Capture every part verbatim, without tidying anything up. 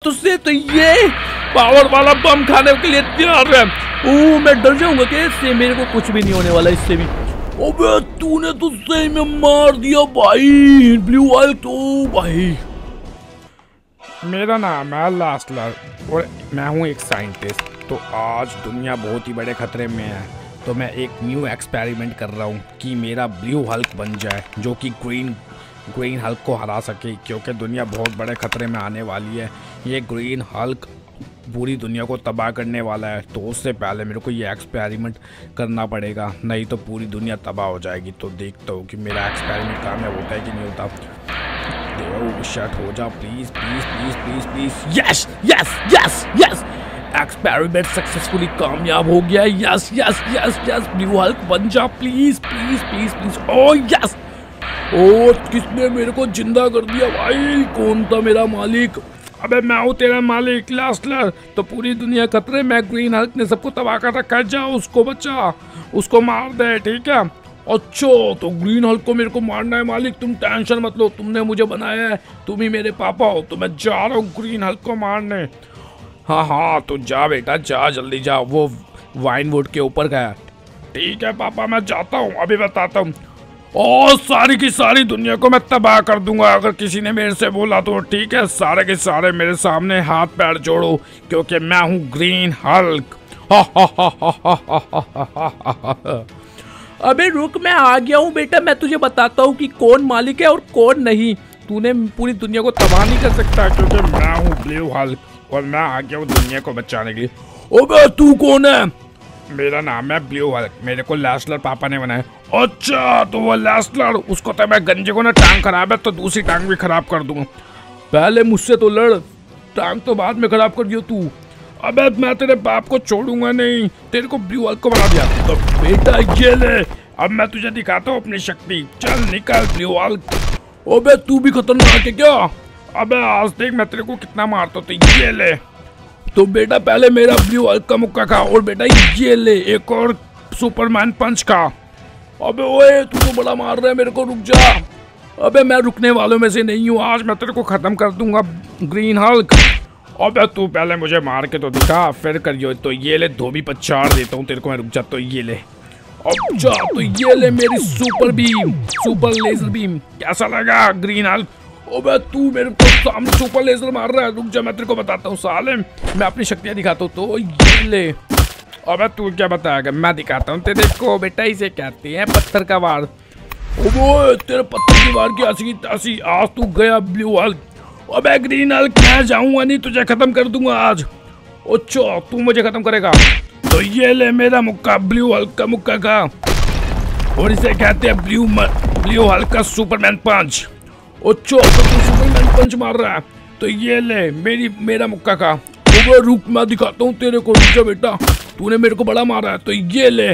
तुझसे तो ये पावर वाला बम खाने के लिए तैयार है। ओ मैं डर जाऊंगा कि इससे मेरे को कुछ भी नहीं होने वाला इससे भी। अबे तूने तो सही में मार दिया भाई ब्लू हल्क तो भाई। मेरा नाम है लास्लर और मैं हूँ एक साइंटिस्ट। तो आज दुनिया बहुत ही बड़े खतरे में है, तो मैं एक न्यू एक्सपेरिमेंट कर रहा हूँ कि मेरा ब्लू हल्क बन जाए जो कि ग्रीन ग्रीन हल्क को हरा सके, क्योंकि दुनिया बहुत बड़े खतरे में आने वाली है। ये ग्रीन हल्क पूरी दुनिया को तबाह करने वाला है, तो उससे पहले मेरे को ये एक्सपेरिमेंट करना पड़ेगा, नहीं तो पूरी दुनिया तबाह हो जाएगी। तो देखता हूँ कि मेरा एक्सपेरिमेंट कामयाब होता है कि नहीं होता। शट हो जा please please please please please. Yes yes yes yes experiment successfully कामयाब हो गया। Yes yes yes yes blue hulk बन जा please please please please. Oh yes oh किसने मेरे को जिंदा कर दिया भाई? कौन था मेरा मालिक? अबे मैं हूँ तेरा मालिक लास्लर। तो पूरी दुनिया खतरे में, ग्रीन हल्क ने सबको तबाह कर रखा है। जा उसको बचा, उसको मार दे, ठीक है? अच्छा तो ग्रीन हल्क को मेरे को मारना है मालिक, तुम टेंशन मत लो, तुमने मुझे बनाया है, तुम ही मेरे पापा हो, तो मैं जा रहा हूँ ग्रीन हल्क को मारने। हाँ हाँ तो जा बेटा जा, जल्दी जा, वो वाइन वुड के ऊपर गया। ठीक है पापा मैं जाता हूँ, अभी बताता हूँ। और सारी की सारी दुनिया को मैं तबाह कर दूंगा अगर किसी ने मेरे से बोला तो, ठीक है? सारे के सारे मेरे सामने हाथ पैर जोड़ो, क्योंकि मैं हूँ ग्रीन हल्क। अबे रुक, मैं आ गया हूँ बेटा, मैं तुझे बताता हूँ कि कौन मालिक है और कौन नहीं। तूने पूरी दुनिया को तबाह नहीं कर सकता, क्योंकि मैं हूँ ब्लू हल्क और मैं आ गया हूँ दुनिया को बचाने के लिए। अबे तू कौन है? मेरा नाम है ब्लू हल्क, मेरे को लास्लर पापा ने बनाया। अच्छा तो वो लास्लर, उसको तो मैं गंजे को ना टांग खराब है तो दूसरी टांग भी खराब कर दूंगा। पहले मुझसे तो लड़, टांग तो बाद में खराब कर दियो तू। अबे मैं तेरे बाप को छोड़ूंगा नहीं, तेरे को ब्लू हल्क को बना दिया तो बेटा ये ले, अब मैं तुझे दिखाता हूँ अपनी शक्ति। चल निकल ब्लू हल्क। अबे तू भी खतरनाक है क्या? अबे आज देख मैं तेरे को कितना मारता हूँ, तो ये ले। तो बेटा पहले मेरा ब्लू हल्क का मुक्का खा, और बेटा ये ले एक और सुपरमैन पंच खा। अबे ओए तू तो बड़ा मार रहा है मेरे को, रुक जा। अबे मैं रुकने वालों में से नहीं हूँ, आज मैं तेरे को खत्म कर दूंगा ग्रीन हल्क। अबे तू पहले मुझे मार के तो दिखा, फिर करियो। तो ये ले धोबी पचाड़ देता हूँ तेरे को मैं, रुक जा। तो ये ले। अच्छा तो ये ले मेरी super beam, super laser beam, कैसा लगा ग्रीन हल्क? अबे तू मेरे को सामने सुपर लेजर मार रहा है, रुक जा मैं तेरे को बताता हूँ साले, मैं अपनी शक्तियाँ दिखाता हूँ। तो ये ले। अबे तू क्या बताएगा, मैं दिखाता हूँ तेरे को। बेटा इसे कहते हैं पत्थर का वार। ओए तेरे पत्थर की वार की ऐसी की तैसी, आज तू गया ब्लू हल्क। अबे ग्रीन हल्क मैं जाऊंगा नहीं, तुझे खत्म कर दूंगा आज। अच्छा तू मुझे खत्म करेगा? तो ये ले मेरा मुक्का, ब्लू हल्क का मुक्का का, और इसे कहते हैं ब्लू ब्लू हल्क का सुपरमैन पंच। अच्छा तो तू सुपरमैन पंच मार रहा है, तो ये ले मेरी मेरा मुक्का का। तो रुक मैं दिखाता हूँ तेरे को, रुक जा बेटा, तूने मेरे को बड़ा मारा है, तो ये ले।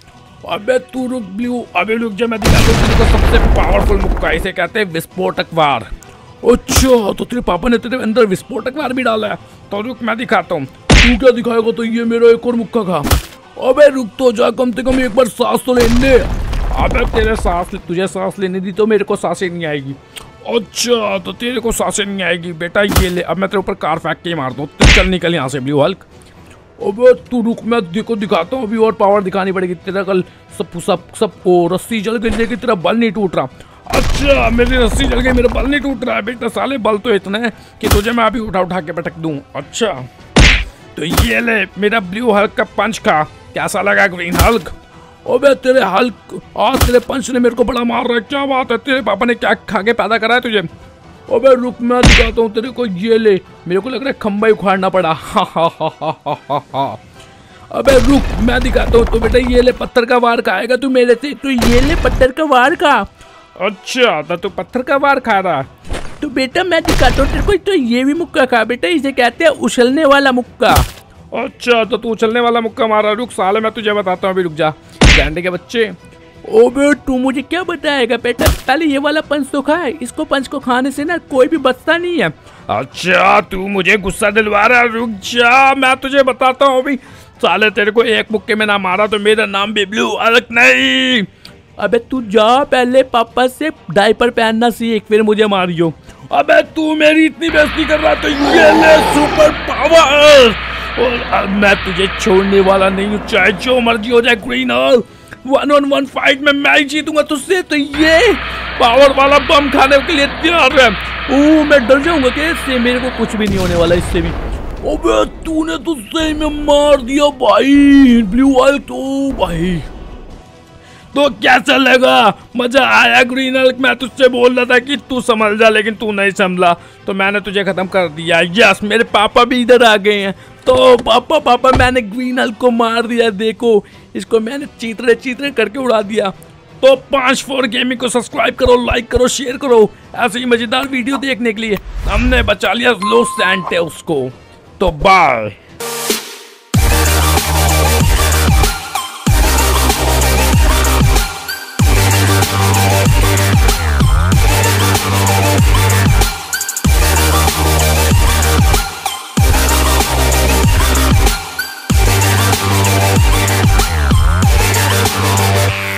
अबे तू रुक ब्लू, अबे रुक जा मैं दिखाता हूँ तेरे को सबसे पावरफुल मुक्का, इसे कहते हैं विस्फोटक वार। अच्छा तो तेरे पापा ने तेरे अंदर विस्फोटक वार भी डाला है, तो रुक मैं दिखाता हूँ। तू क्या दिखाएगा? तो ये मेरा एक और मुक्का खा। अबे रुक तो जा, कम से कम एक बार सांस तो लेने। अबे तेरे सांस तुझे सांस लेने दी तो मेरे को सांसें नहीं आएगी। अच्छा तो तेरे को सांसें नहीं आएगी बेटा, ये ले। अब मैं तेरे ऊपर कार फेंक के मार दूँ, तो चल निकल यहाँ से ब्लू हल्क। अबे तू रुक मैं देखो दिखाता हूँ, अभी और पावर दिखानी पड़ेगी। तेरा कल सब सब सब ओ रस्सी जल गई लेकिन तेरा बल नहीं टूट रहा। अच्छा मेरी रस्सी जल गई, मेरा बल नहीं टूट रहा है बेटा। साले बल तो इतने हैं कि तुझे मैं अभी उठा उठा के पटक दूँ। अच्छा तो ये ले मेरा ब्लू हल्क का पंच खा, कैसा लगा ग्रीन हल्क? अबे तेरे हल्क, आज तेरे पंच ने मेरे को बड़ा मार रहा है, क्या बात है? तेरे पापा ने क्या खा के पैदा करा है तुझे? अबे रुक मैं दिखाता हूँ तेरे को, ये ले। मेरे को लग रहा है खंबा ही उखाड़ना पड़ा। हा हा हा हा हा हा। अबे रुक मैं दिखाता हूँ। तो बेटा ये ले, पत्थर का वार खाएगा तू मेरे से, तो ये ले पत्थर का वार खा। अच्छा तो तू पत्थर का वार खा रहा? तो बेटा मैं दिखाता हूँ तेरे को, तो ये भी मुक्का खा बेटा, इसे कहते हैं उछलने वाला मुक्का। अच्छा तो तू उछलने वाला मुक्का मारा। रुक साले मैं तुझे बताता हूँ, अभी रुक जा गांडे के बच्चे। ओबे तू मुझे क्या बताएगा बेटा, पहले ये वाला पंच तो खाए, इसको पंच को खाने से ना कोई भी बचता नहीं है। अच्छा तू मुझे गुस्सा दिलवा रहा है, रुक जा मैं तुझे बताता हूँ अभी। साले तेरे को एक मुक्के में ना मारा तो मेरा नाम भी ब्लू हल्क नहीं। अबे तू जा पहले पापा से डायपर पहनना सीख, फिर मुझे मारियो। अबे तू मेरी इतनी बेइज्जती कर रहा तो ये ले सुपर पावर, और अब मैं तुझे छोड़ने वाला नहीं हूँ, चाहे जो मर्जी हो जाए green hulk. One on one fight में मैं ही जीतूंगा तुझसे, तो ये पावर वाला बम खाने के लिए तैयार है। ओह मैं डर जाऊंगा कि इससे मेरे को कुछ भी नहीं होने वाला इससे भी। अबे तूने तो सही में मार दिया भाई ब्लू हल्क तो भाई। तो कैसा लगा, मजा आया ग्रीन हल्क? मैं तुझसे बोल रहा था कि तू संभल जा, लेकिन तू नहीं संभला तो मैंने तुझे खत्म कर दिया। यस मेरे पापा भी इधर आ गए हैं। तो पापा पापा मैंने ग्रीन हल्क को मार दिया, देखो इसको मैंने चीतरे चीतरे करके उड़ा दिया। तो पांच फोर गेमिंग को सब्सक्राइब करो, लाइक करो, शेयर करो ऐसे ही मजेदार वीडियो देखने के लिए। हमने बचा लिया लो सैंटेस को। तो बाय।